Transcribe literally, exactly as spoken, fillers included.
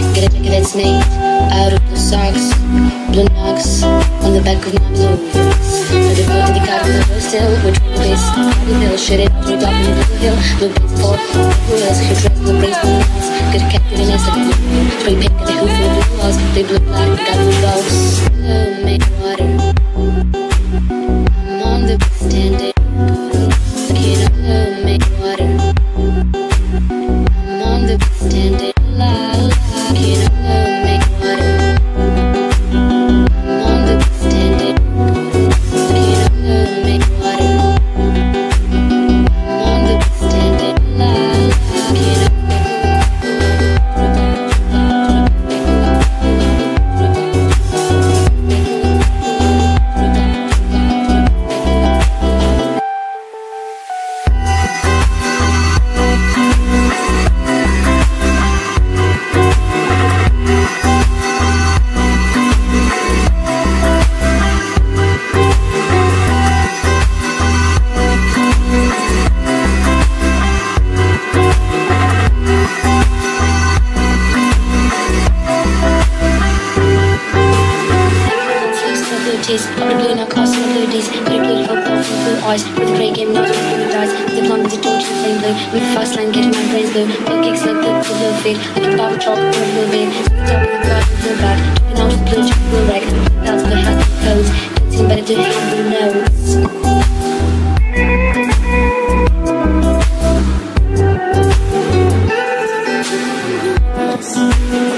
Get a jacket that's made out of blue socks, blue knocks on the back of my blues. So they go to the car with the blue still, which one place? Party bill, shit it out, right up in the blue hill. Blue base for wheels, huge dress, blue braids, blue lights. Get a cat, get a nest like blue. Spray paint, get a hoof for the blue walls. They blue black, got blue dogs. Blue make water. I'm on the bus standing. Looking up, blue make water. I'm on the bus standing. La la, looking up, blue make water. I'm on the bus standing. Looking up, blue make water. I'm on the bus standing. La la, looking up. Of the blue now crossing the blue days. Very beautiful girl from blue eyes. With the grey game nose with blue dies. With the blonde with the torch and flame blue. With the fast line getting my brains blue. Blue kicks like the blue fade. Like a bottle chalk or a blue vein. So the top of the glass with blue bag. Jumping out with blue chick blue rag. That's the hat with clothes. It's embedded to have blue nose.